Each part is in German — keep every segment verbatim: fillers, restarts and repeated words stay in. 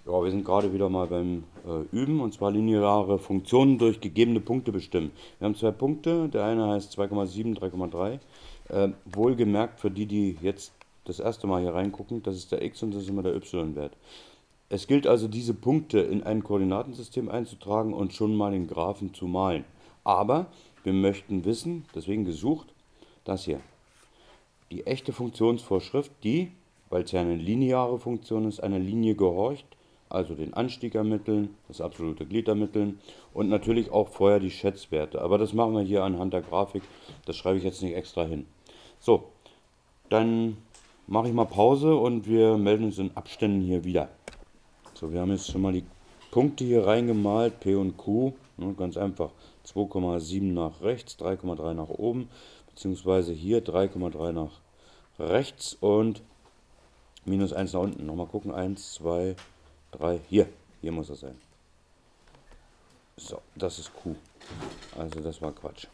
Ja, wir sind gerade wieder mal beim äh, Üben, und zwar lineare Funktionen durch gegebene Punkte bestimmen. Wir haben zwei Punkte, der eine heißt zwei Komma sieben, drei Komma drei. Äh, wohlgemerkt für die, die jetzt das erste Mal hier reingucken, das ist der x und das ist immer der y-Wert. Es gilt also, diese Punkte in ein Koordinatensystem einzutragen und schon mal den Graphen zu malen. Aber wir möchten wissen, deswegen gesucht, das hier. Die echte Funktionsvorschrift, die, weil es ja eine lineare Funktion ist, einer Linie gehorcht, also den Anstieg ermitteln, das absolute Glied ermitteln und natürlich auch vorher die Schätzwerte. Aber das machen wir hier anhand der Grafik, das schreibe ich jetzt nicht extra hin. So, dann mache ich mal Pause und wir melden uns in Abständen hier wieder. So, wir haben jetzt schon mal die Punkte hier reingemalt, P und Q, ne, ganz einfach. zwei Komma sieben nach rechts, drei Komma drei nach oben, beziehungsweise hier drei Komma drei nach rechts und minus eins nach unten. Nochmal gucken, eins, zwei, drei, hier, hier muss er sein. So, das ist Q. Also das war Quatsch.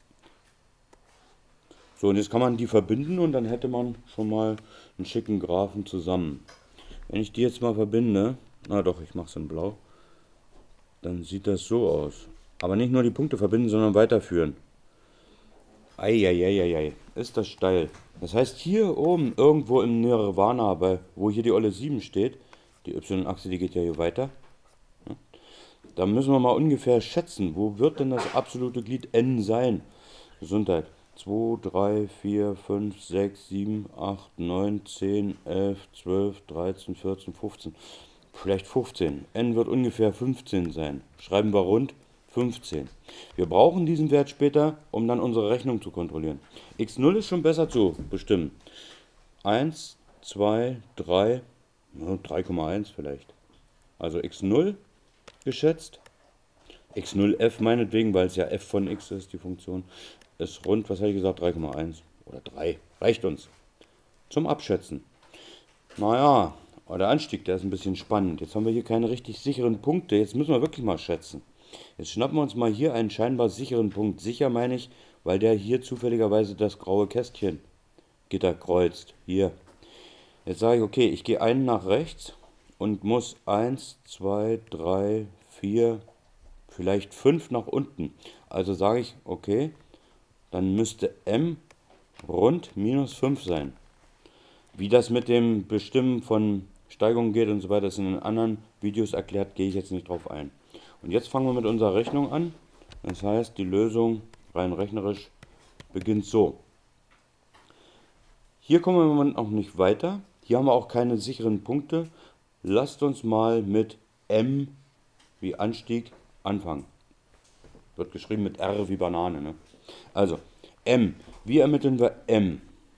So, und jetzt kann man die verbinden und dann hätte man schon mal einen schicken Graphen zusammen. Wenn ich die jetzt mal verbinde, na doch, ich mache es in blau, dann sieht das so aus. Aber nicht nur die Punkte verbinden, sondern weiterführen. Eieieiei, ist das steil. Das heißt, hier oben, irgendwo im Nirvana, bei, wo hier die olle sieben steht, die y-Achse, die geht ja hier weiter, ja, da müssen wir mal ungefähr schätzen, wo wird denn das absolute Glied n sein? Gesundheit. zwei, drei, vier, fünf, sechs, sieben, acht, neun, zehn, elf, zwölf, dreizehn, vierzehn, fünfzehn. Vielleicht fünfzehn. N wird ungefähr fünfzehn sein. Schreiben wir rund fünfzehn. Wir brauchen diesen Wert später, um dann unsere Rechnung zu kontrollieren. x null ist schon besser zu bestimmen. eins, zwei, drei, drei Komma eins vielleicht. Also x null geschätzt. x null f meinetwegen, weil es ja f von x ist, die Funktion, ist rund, was habe ich gesagt, drei Komma eins oder drei. Reicht uns. Zum Abschätzen. Naja, der Anstieg, der ist ein bisschen spannend. Jetzt haben wir hier keine richtig sicheren Punkte. Jetzt müssen wir wirklich mal schätzen. Jetzt schnappen wir uns mal hier einen scheinbar sicheren Punkt. Sicher meine ich, weil der hier zufälligerweise das graue Kästchen Gitter kreuzt. Hier. Jetzt sage ich, okay, ich gehe einen nach rechts und muss eins, zwei, drei, vier, vielleicht fünf nach unten. Also sage ich, okay, dann müsste m rund minus fünf sein. Wie das mit dem Bestimmen von Steigungen geht und so weiter, ist in den anderen Videos erklärt, gehe ich jetzt nicht drauf ein. Und jetzt fangen wir mit unserer Rechnung an. Das heißt, die Lösung rein rechnerisch beginnt so. Hier kommen wir im Moment noch nicht weiter. Hier haben wir auch keine sicheren Punkte. Lasst uns mal mit m wie Anstieg anfangen. Wird geschrieben mit R wie Banane, ne? Also, m. Wie ermitteln wir m?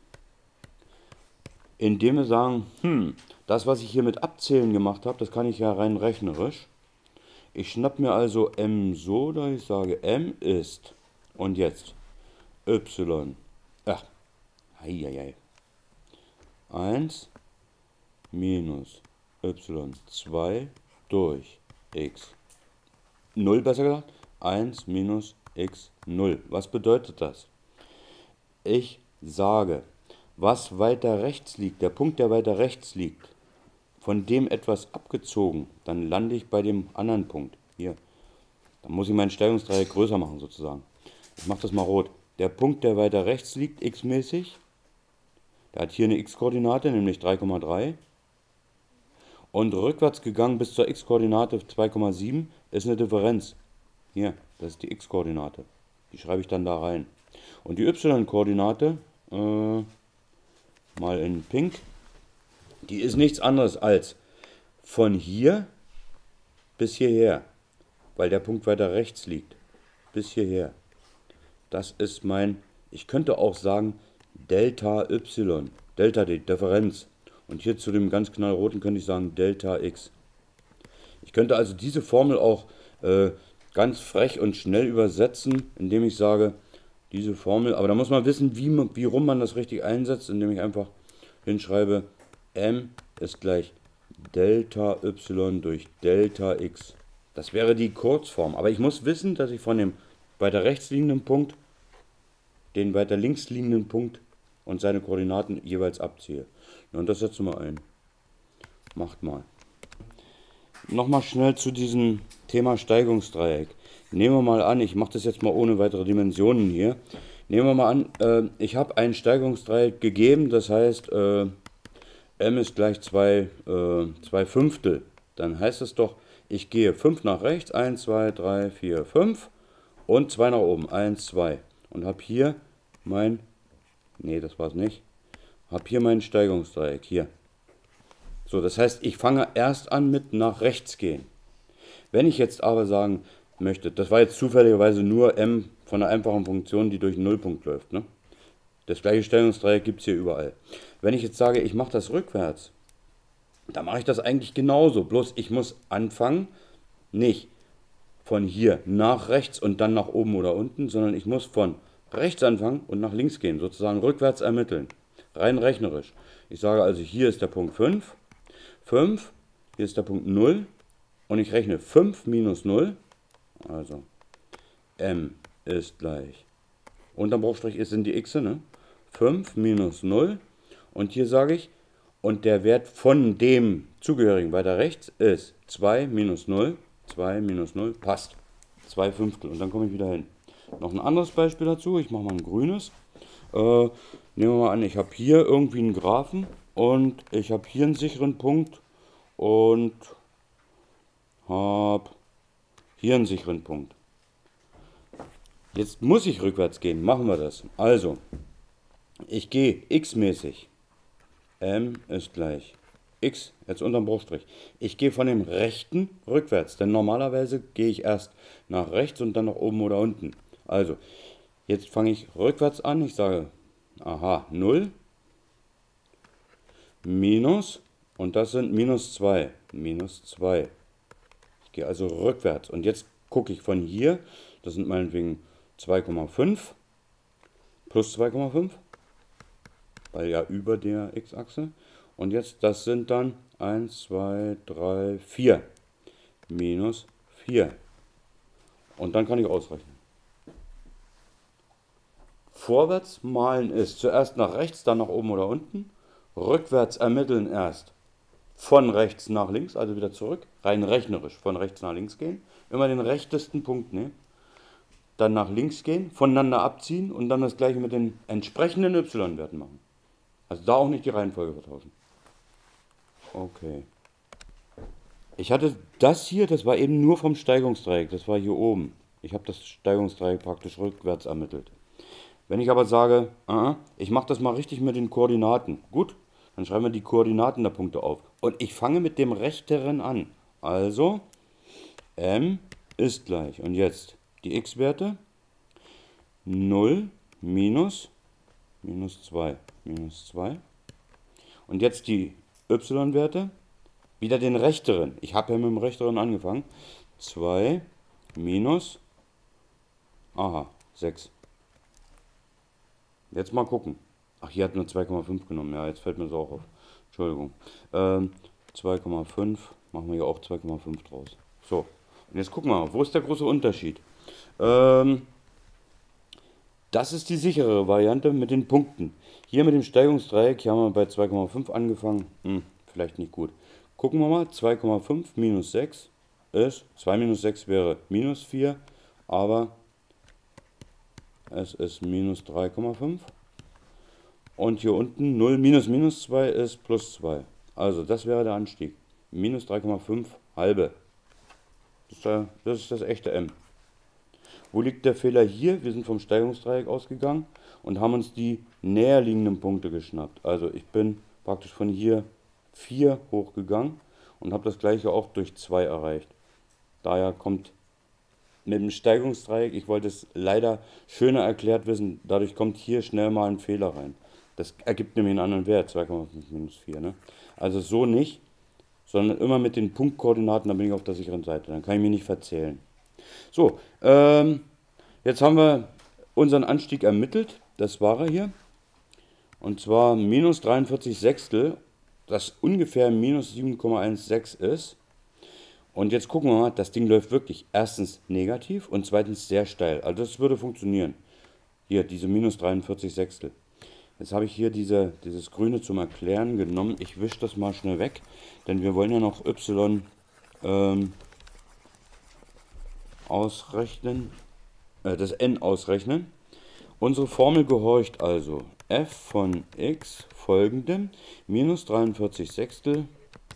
Indem wir sagen, hm, das, was ich hier mit Abzählen gemacht habe, das kann ich ja rein rechnerisch. Ich schnapp mir also m so, dass ich sage, m ist, und jetzt, y, ach, heieiei, eins minus y zwei durch x null, besser gesagt, eins minus x null. Was bedeutet das? Ich sage, was weiter rechts liegt, der Punkt, der weiter rechts liegt, von dem etwas abgezogen, dann lande ich bei dem anderen Punkt. Hier. Dann muss ich meinen Steigungsdreieck größer machen sozusagen. Ich mache das mal rot. Der Punkt, der weiter rechts liegt, x-mäßig, der hat hier eine x-Koordinate, nämlich drei Komma drei. Und rückwärts gegangen bis zur x-Koordinate zwei Komma sieben ist eine Differenz. Hier, das ist die x-Koordinate. Die schreibe ich dann da rein. Und die y-Koordinate, äh, mal in pink, die ist nichts anderes als von hier bis hierher, weil der Punkt weiter rechts liegt, bis hierher. Das ist mein, ich könnte auch sagen, Delta y, Delta die Differenz. Und hier zu dem ganz knallroten könnte ich sagen Delta x. Ich könnte also diese Formel auch äh, ganz frech und schnell übersetzen, indem ich sage, diese Formel, aber da muss man wissen, wie, wie rum man das richtig einsetzt, indem ich einfach hinschreibe, m ist gleich Delta y durch Delta x. Das wäre die Kurzform. Aber ich muss wissen, dass ich von dem weiter rechts liegenden Punkt den weiter links liegenden Punkt und seine Koordinaten jeweils abziehe. Ja, und das setzen wir ein. Macht mal. nochmal schnell zu diesem Thema Steigungsdreieck. Nehmen wir mal an, ich mache das jetzt mal ohne weitere Dimensionen hier. Nehmen wir mal an, äh, ich habe ein Steigungsdreieck gegeben, das heißt, äh, m ist gleich zwei Fünftel. Dann heißt es doch, ich gehe fünf nach rechts, eins, zwei, drei, vier, fünf und zwei nach oben, eins, zwei. Und habe hier mein, nee, das war es nicht, habe hier mein Steigungsdreieck, hier. So, das heißt, ich fange erst an mit nach rechts gehen. Wenn ich jetzt aber sagen möchte, das war jetzt zufälligerweise nur m von einer einfachen Funktion, die durch einen Nullpunkt läuft, ne? Das gleiche Stellungsdreieck gibt es hier überall. Wenn ich jetzt sage, ich mache das rückwärts, dann mache ich das eigentlich genauso. Bloß ich muss anfangen, nicht von hier nach rechts und dann nach oben oder unten, sondern ich muss von rechts anfangen und nach links gehen, sozusagen rückwärts ermitteln. Rein rechnerisch. Ich sage also, hier ist der Punkt fünf, fünf, hier ist der Punkt null und ich rechne fünf minus null, also m ist gleich, unterm Bruchstrich sind die x, ne? fünf minus null und hier sage ich, und der Wert von dem zugehörigen weiter rechts ist zwei minus null, zwei minus null, passt, zwei Fünftel und dann komme ich wieder hin. Noch ein anderes Beispiel dazu, ich mache mal ein grünes. Äh, nehmen wir mal an, ich habe hier irgendwie einen Graphen und ich habe hier einen sicheren Punkt und habe hier einen sicheren Punkt. Jetzt muss ich rückwärts gehen, machen wir das. Also, ich gehe x-mäßig, m ist gleich x, jetzt unterm Bruchstrich. Ich gehe von dem rechten rückwärts, denn normalerweise gehe ich erst nach rechts und dann nach oben oder unten. Also, jetzt fange ich rückwärts an, ich sage, aha, null, minus, und das sind minus zwei, minus zwei. Ich gehe also rückwärts und jetzt gucke ich von hier, das sind meinetwegen zwei Komma fünf, plus zwei Komma fünf, weil ja über der x-Achse. Und jetzt, das sind dann eins, zwei, drei, vier, minus vier. Und dann kann ich ausrechnen. Vorwärts malen ist zuerst nach rechts, dann nach oben oder unten. Rückwärts ermitteln erst von rechts nach links, also wieder zurück. Rein rechnerisch von rechts nach links gehen. Immer den rechtesten Punkt nehmen. Dann nach links gehen, voneinander abziehen und dann das gleiche mit den entsprechenden y-Werten machen. Also da auch nicht die Reihenfolge vertauschen. Okay. Ich hatte das hier, das war eben nur vom Steigungsdreieck, das war hier oben. Ich habe das Steigungsdreieck praktisch rückwärts ermittelt. Wenn ich aber sage, uh, ich mache das mal richtig mit den Koordinaten, gut, dann schreiben wir die Koordinaten der Punkte auf. Und ich fange mit dem rechteren an. Also, m ist gleich, und jetzt die x-Werte, null minus, minus zwei, minus zwei. Und jetzt die y-Werte, wieder den rechteren. Ich habe ja mit dem rechteren angefangen. zwei minus, aha, sechs. Jetzt mal gucken. Ach, hier hat nur zwei Komma fünf genommen. Ja, jetzt fällt mir das auch auf. Entschuldigung. Ähm, zwei Komma fünf, machen wir hier auch zwei Komma fünf draus. So, und jetzt gucken wir mal, wo ist der große Unterschied? Ähm, das ist die sichere Variante mit den Punkten. Hier mit dem Steigungsdreieck, hier haben wir bei zwei Komma fünf angefangen. Hm, vielleicht nicht gut. Gucken wir mal, zwei Komma fünf minus sechs ist, zwei minus sechs wäre minus vier, aber es ist minus drei Komma fünf. Und hier unten null minus minus zwei ist plus zwei. Also das wäre der Anstieg. Minus drei Komma fünf halbe. Das ist, der, das ist das echte m. Wo liegt der Fehler hier? Wir sind vom Steigungsdreieck ausgegangen und haben uns die näherliegenden Punkte geschnappt. Also ich bin praktisch von hier vier hochgegangen und habe das gleiche auch durch zwei erreicht. Daher kommt mit dem Steigungsdreieck, ich wollte es leider schöner erklärt wissen, dadurch kommt hier schnell mal ein Fehler rein. Das ergibt nämlich einen anderen Wert, zwei Komma fünf minus vier. Ne? Also so nicht, sondern immer mit den Punktkoordinaten, dann bin ich auf der sicheren Seite. Dann kann ich mich nicht verzählen. So, ähm, jetzt haben wir unseren Anstieg ermittelt. Das war er hier. Und zwar minus dreiundvierzig Sechstel, das ungefähr minus sieben Komma sechzehn ist. Und jetzt gucken wir mal, das Ding läuft wirklich erstens negativ und zweitens sehr steil. Also das würde funktionieren. Hier, diese minus dreiundvierzig Sechstel. Jetzt habe ich hier diese, dieses Grüne zum Erklären genommen. Ich wische das mal schnell weg, denn wir wollen ja noch y ähm, ausrechnen, äh, das n ausrechnen. Unsere Formel gehorcht also f von x folgendem minus dreiundvierzig Sechstel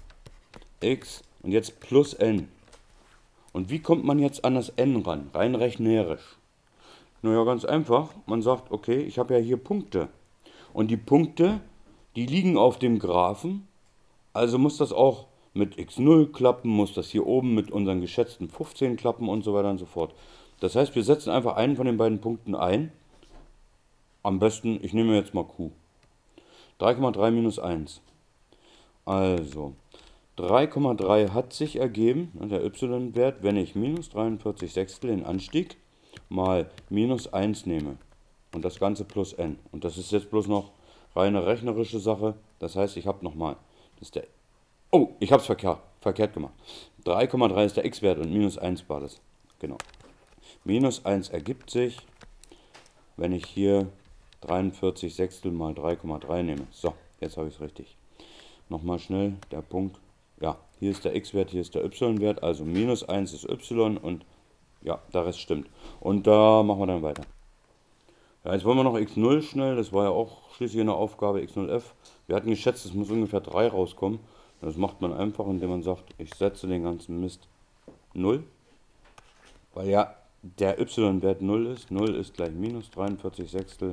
x und jetzt plus n. Und wie kommt man jetzt an das n ran, rein rechnerisch? Naja, ganz einfach. Man sagt, okay, ich habe ja hier Punkte. Und die Punkte, die liegen auf dem Graphen. Also muss das auch mit x null klappen, muss das hier oben mit unseren geschätzten fünfzehn klappen und so weiter und so fort. Das heißt, wir setzen einfach einen von den beiden Punkten ein. Am besten, ich nehme jetzt mal Q. drei Komma drei minus eins. Also, drei Komma drei hat sich ergeben, der y-Wert, wenn ich minus dreiundvierzig Sechstel den Anstieg mal minus eins nehme. Und das Ganze plus n. Und das ist jetzt bloß noch reine rechnerische Sache. Das heißt, ich habe nochmal, das ist der, oh, ich habe es verkehrt, verkehrt gemacht. drei Komma drei ist der x-Wert und minus eins war das. Genau. Minus eins ergibt sich, wenn ich hier dreiundvierzig Sechstel mal drei Komma drei nehme. So, jetzt habe ich es richtig. Nochmal schnell der Punkt. Ja, hier ist der x-Wert, hier ist der y-Wert. Also minus eins ist y und ja, der Rest stimmt. Und da machen wir dann weiter. Ja, jetzt wollen wir noch x null schnell. Das war ja auch schließlich eine Aufgabe x null f. Wir hatten geschätzt, es muss ungefähr drei rauskommen. Das macht man einfach, indem man sagt, ich setze den ganzen Mist null. Weil ja der y-Wert null ist. null ist gleich minus dreiundvierzig Sechstel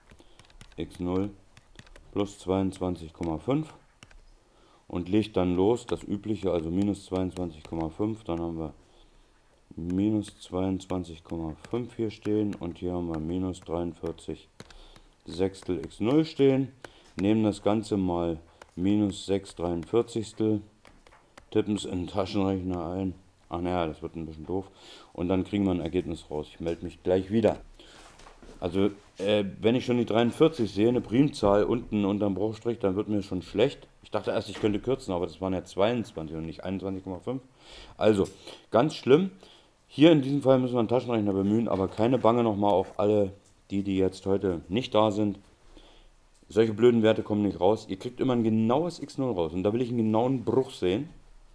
x null plus zweiundzwanzig Komma fünf. Und legt dann los, das übliche, also minus zweiundzwanzig Komma fünf. Dann haben wir minus zweiundzwanzig Komma fünf hier stehen und hier haben wir minus dreiundvierzig Sechstel x null stehen. Nehmen das Ganze mal minus sechs dreiundvierzigstel, tippen es in den Taschenrechner ein. Ach naja, das wird ein bisschen doof. Und dann kriegen wir ein Ergebnis raus. Ich melde mich gleich wieder. Also, äh, wenn ich schon die dreiundvierzig sehe, eine Primzahl unten unterm Bruchstrich, dann wird mir schon schlecht. Ich dachte erst, ich könnte kürzen, aber das waren ja zweiundzwanzig und nicht einundzwanzig Komma fünf. Also, ganz schlimm. Hier in diesem Fall müssen wir einen Taschenrechner bemühen, aber keine Bange nochmal auf alle, die, die jetzt heute nicht da sind. Solche blöden Werte kommen nicht raus. Ihr kriegt immer ein genaues x null raus und da will ich einen genauen Bruch sehen.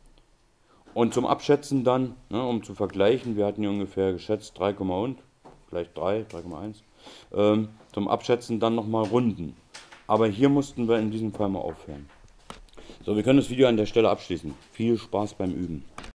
Und zum Abschätzen dann, ne, um zu vergleichen, wir hatten hier ungefähr geschätzt drei, und, vielleicht drei, drei Komma eins. Ähm, zum Abschätzen dann nochmal runden. Aber hier mussten wir in diesem Fall mal aufhören. So, wir können das Video an der Stelle abschließen. Viel Spaß beim Üben.